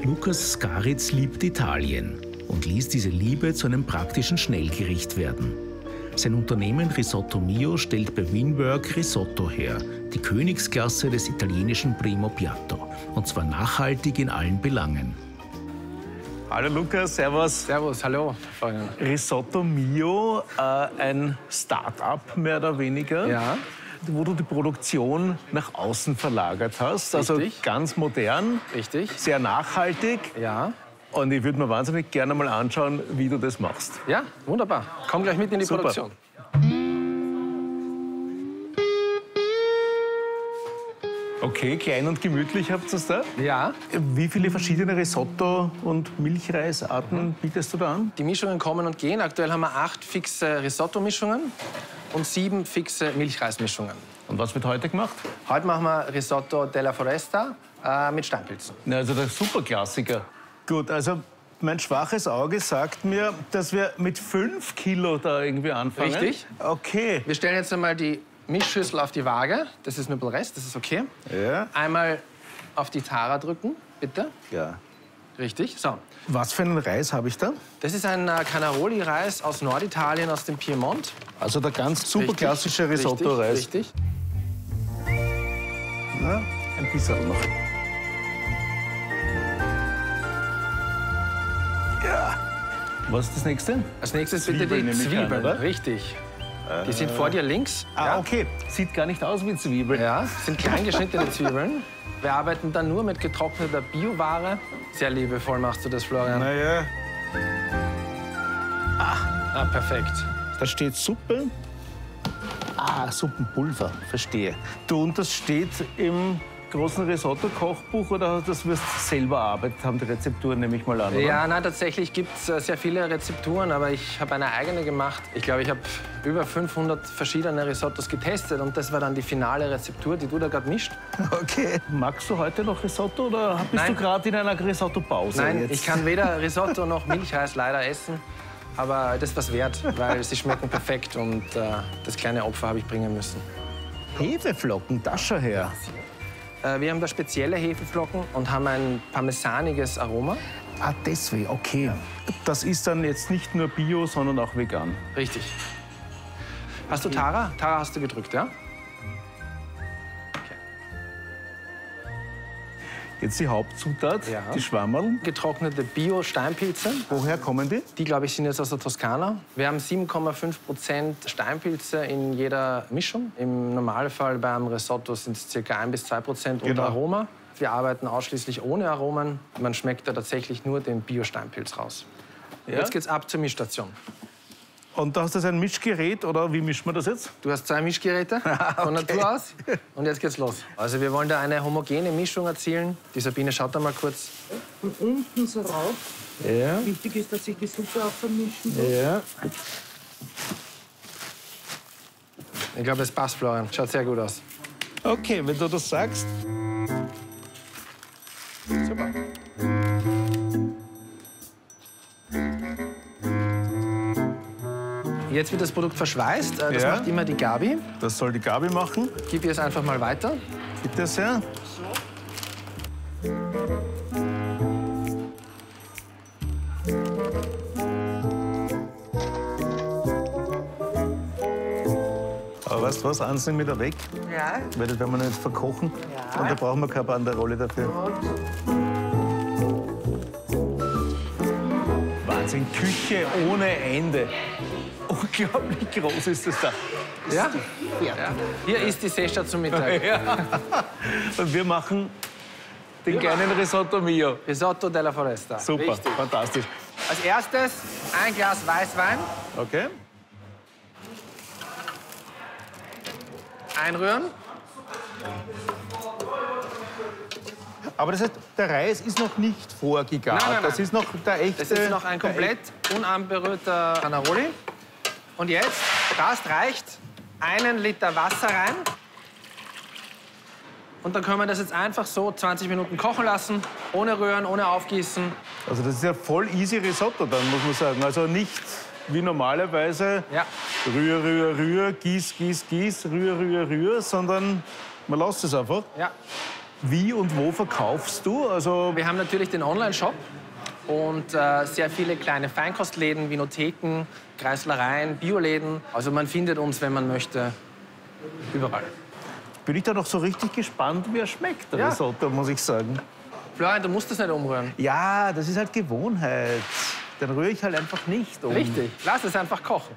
Lukas Skaritz liebt Italien und ließ diese Liebe zu einem praktischen Schnellgericht werden. Sein Unternehmen Risotto Mio stellt bei Winwork Risotto her, die Königsklasse des italienischen Primo Piatto, und zwar nachhaltig in allen Belangen. Hallo Lukas, servus. Servus, hallo. Risotto Mio, ein Start-up mehr oder weniger, Ja. wo du die Produktion nach außen verlagert hast. Also Richtig. ganz modern, Richtig. sehr nachhaltig. Ja. Und ich würde mir wahnsinnig gerne mal anschauen, wie du das machst. Ja, wunderbar. Komm gleich mit in die Super. Produktion. Okay, klein und gemütlich habt ihr es da. Ja. Wie viele verschiedene Risotto- und Milchreisarten bietest du da an? Die Mischungen kommen und gehen. Aktuell haben wir 8 fixe Risotto-Mischungen und 7 fixe Milchreismischungen. Und was wird heute gemacht? Heute machen wir Risotto della Foresta mit Steinpilzen. Na, also der Superklassiker. Gut, also mein schwaches Auge sagt mir, dass wir mit 5 Kilo da irgendwie anfangen. Richtig. Okay. Wir stellen jetzt einmal die Mischschüssel auf die Waage. Das ist nur ein Rest, das ist okay. Ja. Einmal auf die Tara drücken, bitte. Ja. Richtig. So. Was für einen Reis habe ich da? Das ist ein Canaroli-Reis aus Norditalien, aus dem Piemont. Also der ganz super Richtig, klassische Risotto-Reis. Richtig. Ja, ein bisschen noch. Ja. Was ist das nächste? Als nächstes bitte Zwiebeln die nehme ich an, Zwiebeln. oder? Richtig. Die sind vor dir links. Ah, okay. Sieht gar nicht aus wie Zwiebeln. Ja, sind klein geschnittene Zwiebeln. Wir arbeiten dann nur mit getrockneter Bioware. Sehr liebevoll machst du das, Florian. Naja, Ah, perfekt. da steht Suppe. Ah, Suppenpulver, verstehe. Du, und das steht im großen Risotto-Kochbuch oder das wirst du selber erarbeitet haben, die Rezepturen nehme ich mal an, oder? Ja, nein, tatsächlich gibt es sehr viele Rezepturen, aber ich habe eine eigene gemacht. Ich glaube, ich habe über 500 verschiedene Risottos getestet und das war dann die finale Rezeptur, die du da gerade mischt. Okay. Magst du heute noch Risotto oder bist Nein. du gerade in einer Risotto-Pause Nein, jetzt? ich kann weder Risotto noch Milchreis leider essen, aber das ist was wert, weil sie schmecken perfekt und das kleine Opfer habe ich bringen müssen. Hefeflocken, das schon her. Wir haben da spezielle Hefeflocken und haben ein parmesaniges Aroma. Ah, deswegen, okay. Das ist dann jetzt nicht nur Bio, sondern auch vegan. Richtig. Hast du Tara? Tara hast du gedrückt, ja? Jetzt die Hauptzutat, Ja. die Schwammerl. Getrocknete Bio-Steinpilze. Woher kommen die? Die, glaube ich, sind jetzt aus der Toskana. Wir haben 7,5% Steinpilze in jeder Mischung. Im Normalfall beim Risotto sind es ca. 1 bis 2% Genau. unter Aroma. Wir arbeiten ausschließlich ohne Aromen. Man schmeckt da tatsächlich nur den Bio-Steinpilz raus. Ja? Jetzt geht's ab zur Mischstation. Und da hast du ein Mischgerät, oder wie mischt man das jetzt? Du hast 2 Mischgeräte von Natur aus. Und jetzt geht's los. Also wir wollen da eine homogene Mischung erzielen. Die Sabine schaut da mal kurz. Von unten so rauf. Ja. Wichtig ist, dass sich die Suppe auch vermischen muss. Ja. Ich glaube, das passt, Florian. Schaut sehr gut aus. Okay, wenn du das sagst. Super. Jetzt wird das Produkt verschweißt. Das Ja. macht immer die Gabi. Das soll die Gabi machen. Gib ihr es einfach mal weiter. Bitte sehr. Aber weißt du was, eins nehmen wir da weg, Ja. weil das werden wir nicht verkochen. Ja. Und da brauchen wir keine Banderole dafür. Wahnsinn, Küche ohne Ende. Unglaublich groß ist das da. Ja? Ja. Hier ist die Seestadt zum Mittag. Ja. Und wir machen den kleinen Risotto Mio. Risotto della Foresta. Super, Richtig. fantastisch. Als erstes ein Glas Weißwein. Okay. Einrühren. Aber das heißt, der Reis ist noch nicht vorgegart. Nein, nein, nein. Das ist noch der echte. Das ist noch ein komplett unanberührter Canaroli. Und jetzt, das reicht, 1 Liter Wasser rein. Und dann können wir das jetzt einfach so 20 Minuten kochen lassen, ohne rühren, ohne aufgießen. Also das ist ja voll easy Risotto dann, muss man sagen. Also nicht wie normalerweise Ja. rühr, rühr, rühr, gieß, gieß, gieß, rühr, rühr, rühr, sondern man lässt es einfach. Ja. Wie und wo verkaufst du? Also Wir haben natürlich den Online-Shop und sehr viele kleine Feinkostläden, Vinotheken, Kreislereien, Bioläden. Also man findet uns, wenn man möchte, überall. bin ich da noch so richtig gespannt, wie er schmeckt, der Ja. Risotto, muss ich sagen. Florian, du musst das nicht umrühren. Ja, das ist halt Gewohnheit. Dann rühre ich halt einfach nicht um. Richtig, lass es einfach kochen.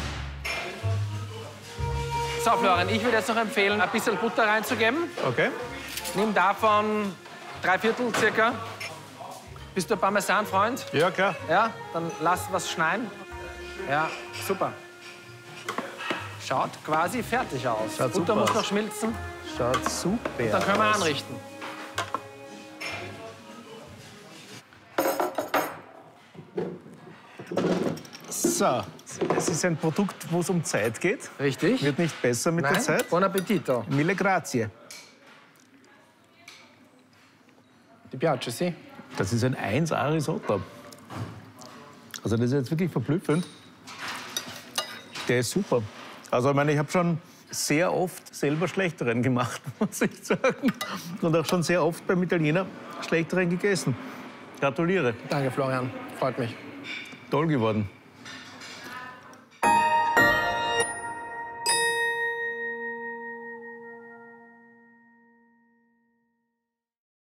So, Florian, ich würde jetzt noch empfehlen, ein bisschen Butter reinzugeben. Okay. Nimm davon 3/4 circa. Bist du ein Parmesan-Freund? Ja, klar. Ja, dann lass was schneiden. Ja, super. Schaut quasi fertig aus. Schaut Butter super muss aus. noch schmilzen, Schaut super dann können wir aus. anrichten. So, es ist ein Produkt, wo es um Zeit geht. Richtig? Wird nicht besser mit der Nein? Zeit. Buon appetito. Mille grazie. Ti piace, sì? Das ist ein 1A-Risotto. Also das ist jetzt wirklich verblüffend. Der ist super. Also ich meine, ich habe schon sehr oft selber schlechteren gemacht, muss ich sagen. Und auch schon sehr oft beim Italiener schlechteren gegessen. Gratuliere. Danke, Florian. Freut mich. Toll geworden.